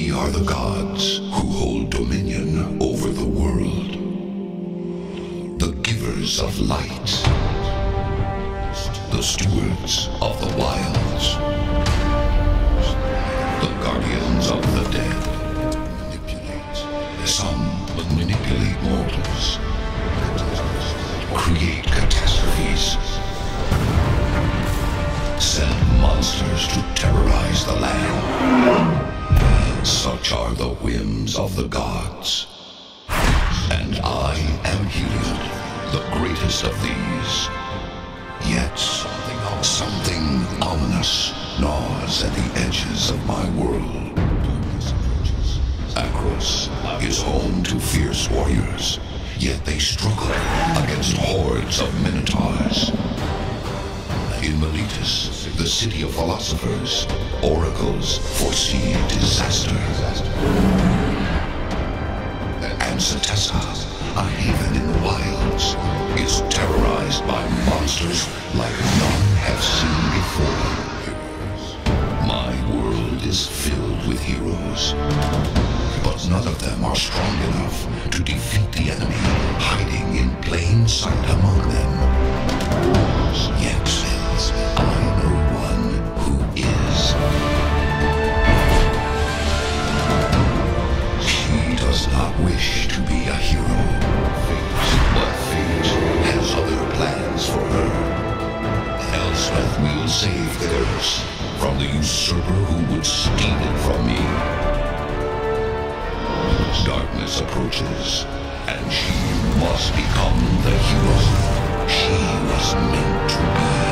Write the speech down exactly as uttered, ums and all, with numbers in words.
We are the gods who hold dominion over the world. The givers of light. The stewards of the wilds. The guardians of the dead. Some manipulate mortals. Create catastrophes. Send monsters to terrorize the land. Such are the whims of the gods. And I am Heliod, the greatest of these. Yet something, something ominous gnaws at the edges of my world. Akros is home to fierce warriors, yet they struggle against hordes of minotaurs. In Meletis, the city of philosophers, oracles foresee disaster. And Setessa, a haven in the wilds, is terrorized by monsters like none have seen before. My world is filled with heroes, but none of them are strong enough to defeat the enemy hiding in plain sight among them. Yet, I know one who is. She does not wish to be a hero, but fate has other plans for her. Elspeth will save Theros from the usurper who would steal it from me. Darkness approaches, and she must become the hero she was meant to be.